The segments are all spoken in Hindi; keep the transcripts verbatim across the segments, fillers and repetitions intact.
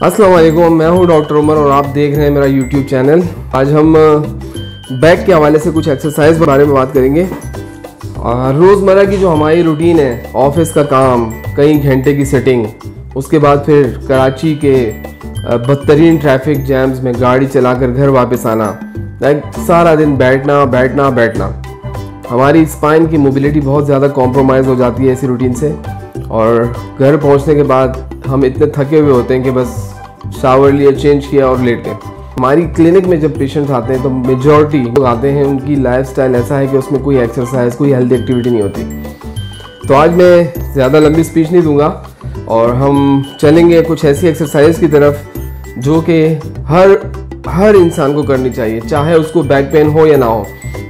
अस्सलाम वालेकुम, मैं हूं डॉक्टर उमर और आप देख रहे हैं मेरा यूट्यूब चैनल। आज हम बैक के हवाले से कुछ एक्सरसाइज के बारे में बात करेंगे। रोज़मर्रा की जो हमारी रूटीन है, ऑफिस का काम, कई घंटे की सेटिंग, उसके बाद फिर कराची के बदतरीन ट्रैफिक जैम्स में गाड़ी चलाकर घर वापस आना, लाइक सारा दिन बैठना बैठना बैठना। हमारी स्पाइन की मोबिलिटी बहुत ज़्यादा कॉम्प्रोमाइज़ हो जाती है ऐसी रूटीन से, और घर पहुंचने के बाद हम इतने थके हुए होते हैं कि बस शावर लिया, चेंज किया और लेट गए। हमारी क्लिनिक में जब पेशेंट्स आते हैं तो मेजॉरिटी लोग आते हैं, उनकी लाइफस्टाइल ऐसा है कि उसमें कोई एक्सरसाइज, कोई हेल्दी एक्टिविटी नहीं होती। तो आज मैं ज़्यादा लंबी स्पीच नहीं दूंगा और हम चलेंगे कुछ ऐसी एक्सरसाइज की तरफ जो कि हर हर इंसान को करनी चाहिए, चाहे उसको बैक पेन हो या ना हो।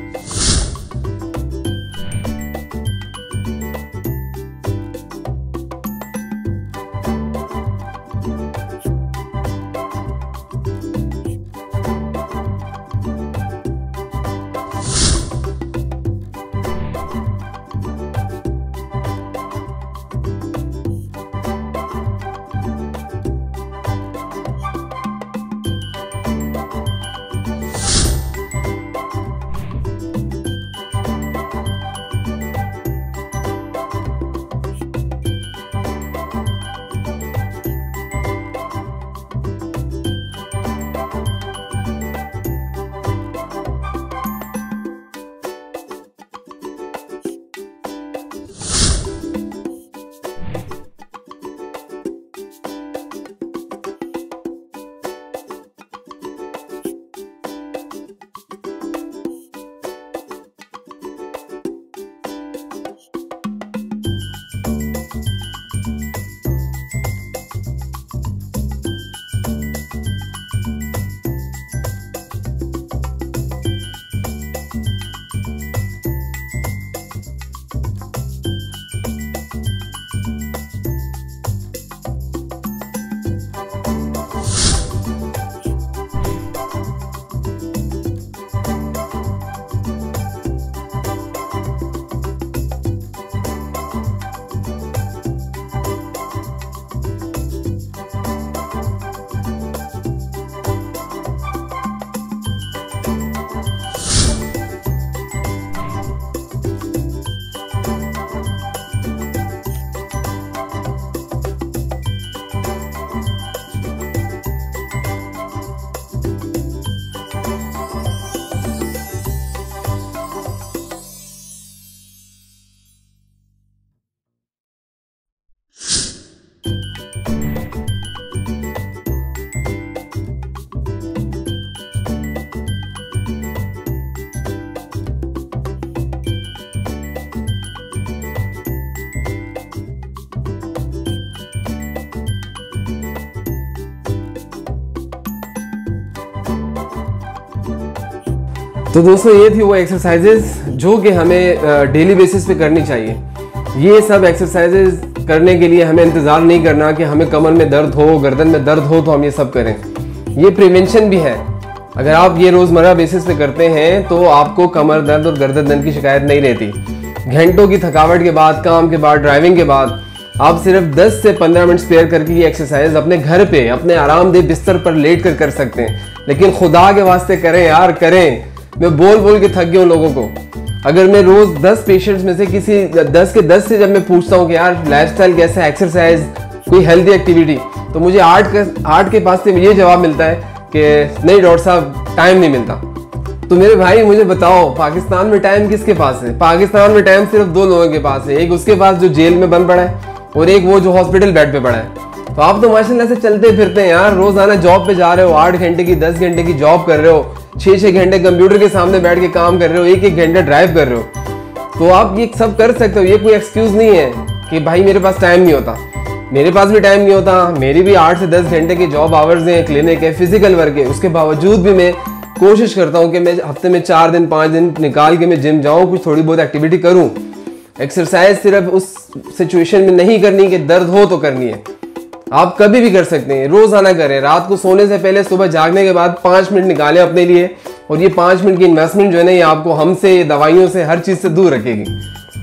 तो दोस्तों, ये थी वो एक्सरसाइजेज जो कि हमें डेली बेसिस पे करनी चाहिए। ये सब एक्सरसाइजेज करने के लिए हमें इंतज़ार नहीं करना कि हमें कमर में दर्द हो, गर्दन में दर्द हो तो हम ये सब करें। ये प्रिवेंशन भी है। अगर आप ये रोज़मर्रा बेसिस पे करते हैं तो आपको कमर दर्द और गर्दन दर्द की शिकायत नहीं रहती। घंटों की थकावट के बाद, काम के बाद, ड्राइविंग के बाद आप सिर्फ दस से पंद्रह मिनट स्पेयर करके ये एक्सरसाइज अपने घर पे अपने आरामदेह बिस्तर पर लेट कर कर सकते हैं। लेकिन खुदा के वास्ते करें यार, करें। मैं बोल बोल के थक गया हूँ लोगों को। अगर मैं रोज दस पेशेंट्स में से किसी दस के दस से जब मैं पूछता हूँ कि यार लाइफस्टाइल कैसा है, एक्सरसाइज, कोई हेल्दी एक्टिविटी, तो मुझे आठ के आठ के पास से ये जवाब मिलता है कि नहीं डॉक्टर साहब, टाइम नहीं मिलता। तो मेरे भाई मुझे बताओ, पाकिस्तान में टाइम किसके पास है? पाकिस्तान में टाइम सिर्फ दो लोगों के पास है। एक उसके पास जो जेल में बंद पड़ा है और एक वो जो हॉस्पिटल बेड पे पड़ा है। तो आप तो माशाल्लाह से चलते फिरते हैं यार, रोजाना जॉब पे जा रहे हो, आठ घंटे की दस घंटे की जॉब कर रहे हो, छः छः घंटे कंप्यूटर के सामने बैठ के काम कर रहे हो, एक एक घंटा ड्राइव कर रहे हो। तो आप ये सब कर सकते हो। ये कोई एक्सक्यूज नहीं है कि भाई मेरे पास टाइम नहीं होता। मेरे पास भी टाइम नहीं होता। मेरी भी आठ से दस घंटे की जॉब आवर्स हैं, क्लिनिक है, फिजिकल वर्क है। उसके बावजूद भी मैं कोशिश करता हूँ कि मैं हफ्ते में चार दिन पाँच दिन निकाल के मैं जिम जाऊँ, कुछ थोड़ी बहुत एक्टिविटी करूँ। एक्सरसाइज सिर्फ उस सिचुएशन में नहीं करनी कि दर्द हो तो करनी है, आप कभी भी कर सकते हैं, रोजाना करें। रात को सोने से पहले, सुबह जागने के बाद पाँच मिनट निकालें अपने लिए, और ये पाँच मिनट की इन्वेस्टमेंट जो है ना, ये आपको हमसे, दवाइयों से, हर चीज़ से दूर रखेगी।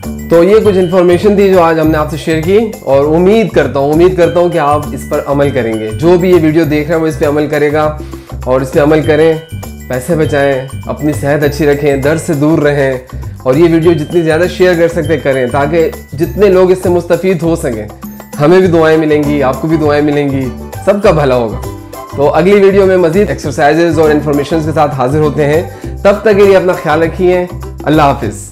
तो ये कुछ इन्फॉर्मेशन थी जो आज हमने आपसे शेयर की, और उम्मीद करता हूँ उम्मीद करता हूँ कि आप इस पर अमल करेंगे। जो भी ये वीडियो देख रहे हैं वो इस पर अमल करेगा, और इस पर अमल करें, पैसे बचाएं, अपनी सेहत अच्छी रखें, दर्द से दूर रहें, और ये वीडियो जितनी ज़्यादा शेयर कर सकते करें ताकि जितने लोग इससे मुस्तफ़ीद हो सकें। हमें भी दुआएं मिलेंगी, आपको भी दुआएं मिलेंगी, सबका भला होगा। तो अगली वीडियो में मज़ीद एक्सरसाइजेज और इन्फॉर्मेशन के साथ हाजिर होते हैं। तब तक के लिए अपना ख्याल रखिए। अल्लाह हाफिज़।